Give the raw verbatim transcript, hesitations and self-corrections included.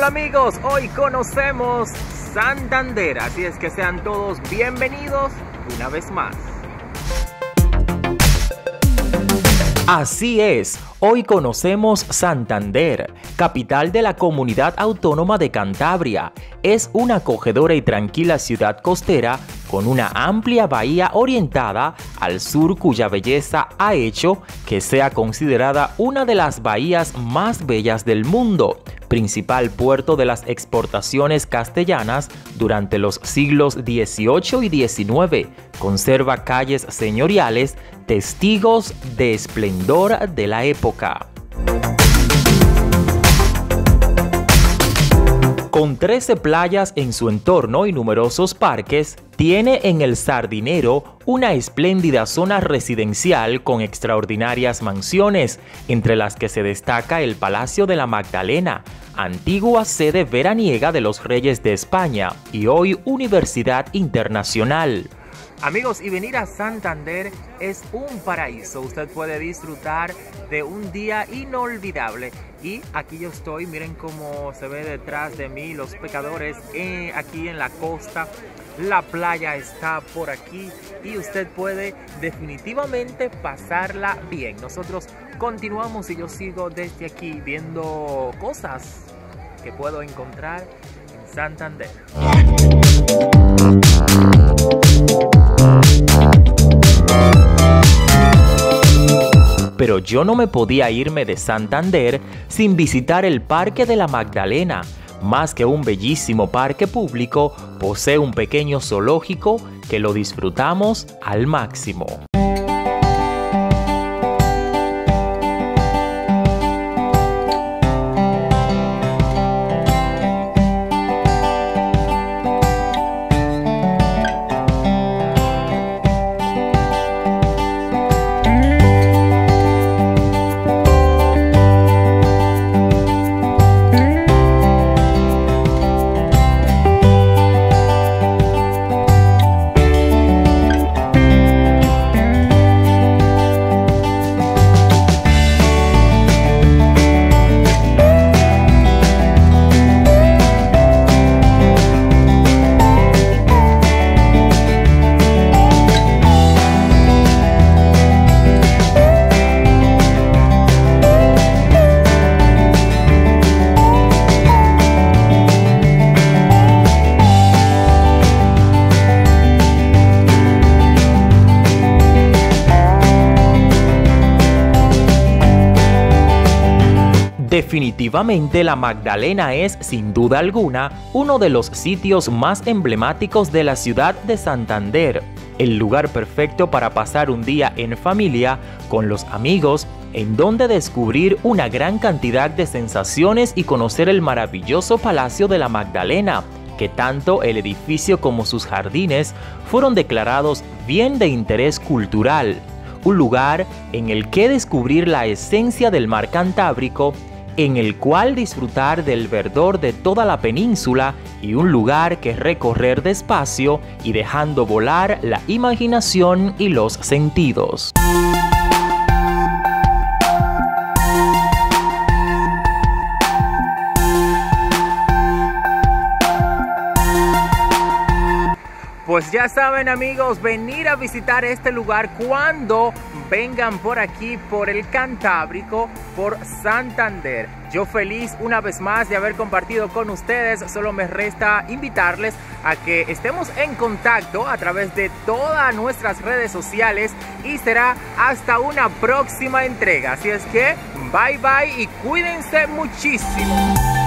Hola amigos, hoy conocemos Santander, así es que sean todos bienvenidos una vez más. Así es, hoy conocemos Santander, capital de la Comunidad Autónoma de Cantabria. Es una acogedora y tranquila ciudad costera con una amplia bahía orientada al sur cuya belleza ha hecho que sea considerada una de las bahías más bellas del mundo, principal puerto de las exportaciones castellanas durante los siglos dieciocho y diecinueve. Conserva calles señoriales, testigos de esplendor de la época. Con trece playas en su entorno y numerosos parques, tiene en el Sardinero una espléndida zona residencial con extraordinarias mansiones, entre las que se destaca el Palacio de la Magdalena, antigua sede veraniega de los Reyes de España y hoy Universidad Internacional. Amigos, y venir a Santander es un paraíso. Usted puede disfrutar de un día inolvidable. Y aquí yo estoy, miren cómo se ve detrás de mí los pescadores eh, aquí en la costa. La playa está por aquí y usted puede definitivamente pasarla bien. Nosotros continuamos y yo sigo desde aquí viendo cosas que puedo encontrar en Santander. Pero yo no me podía irme de Santander sin visitar el Parque de la Magdalena. Más que un bellísimo parque público, posee un pequeño zoológico que lo disfrutamos al máximo. Definitivamente la Magdalena es, sin duda alguna, uno de los sitios más emblemáticos de la ciudad de Santander, el lugar perfecto para pasar un día en familia, con los amigos, en donde descubrir una gran cantidad de sensaciones y conocer el maravilloso Palacio de la Magdalena, que tanto el edificio como sus jardines fueron declarados bien de interés cultural, un lugar en el que descubrir la esencia del mar Cantábrico, en el cual disfrutar del verdor de toda la península y un lugar que recorrer despacio y dejando volar la imaginación y los sentidos. Pues ya saben amigos, venir a visitar este lugar cuando vengan por aquí, por el Cantábrico, por Santander. Yo feliz una vez más de haber compartido con ustedes, solo me resta invitarles a que estemos en contacto a través de todas nuestras redes sociales y será hasta una próxima entrega. Así es que bye bye y cuídense muchísimo.